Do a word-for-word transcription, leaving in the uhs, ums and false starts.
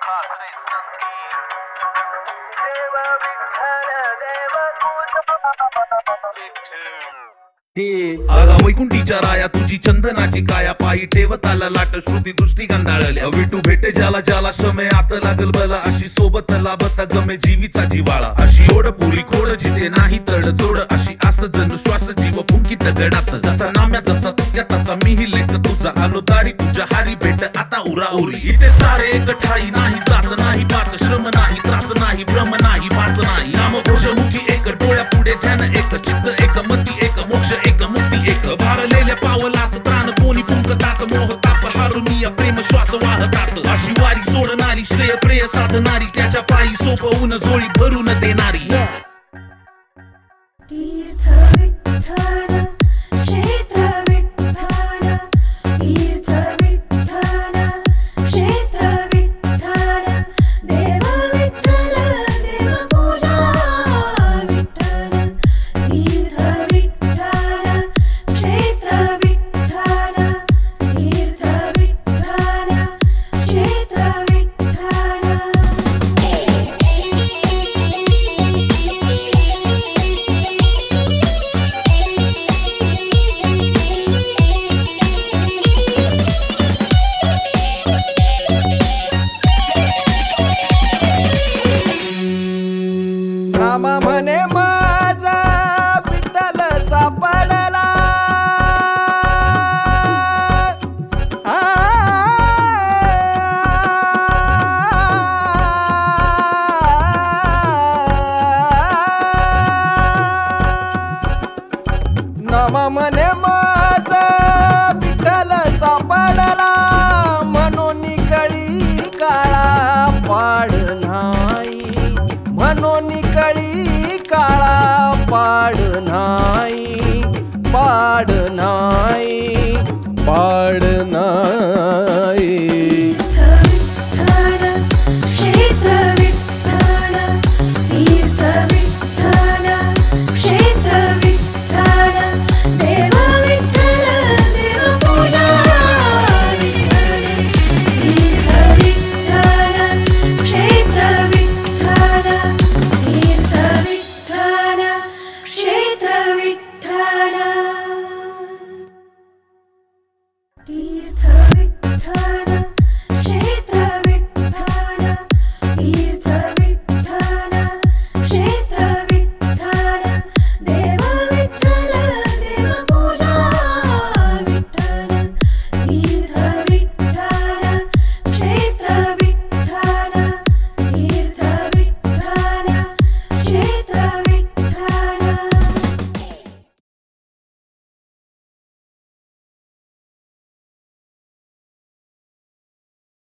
खास रे संगीत देव विठ्ठल देव तुझा विठ्ठल आला वैकुंठीच्या राया तुझी चंदनाची काया पायी ठेवताला लाट श्रुती दृष्टी गंधाळल्या विटू भेटे ज्याला ज्याला समय आत लागल बला अशी सोबत लाभता गमे जीवीचा जिवाळा अशी ओढ पुरी खोड जिथे नाही तड जोड अशी आस जणू श्वास जीव फुंकीत गडात जसा नाम्या जसा तुक्या तसा मीही लेख तुझा आलो दारी तुझ्या हारी भेट आता उरा उरी इथे सारे एक ठाई नाही जात नाही पात श्रम नाही त्रास नाही भ्रम नाही वाच नाही नाम घोषमुखी एक डोळ्या पुढे ध्यान एक चित्त एक मती एक मोक्ष एक मुक्ती एक भारलेल्या पावलात प्राण कोणी पुंकतात मोह ताप हारुनिया प्रेम श्वास वाहतात अशी वारी सोडणारी श्रेय प्रेय साधणारी त्याच्या पायी सोपवून जोळी भरून देणारी तीर्थ विठ्ठल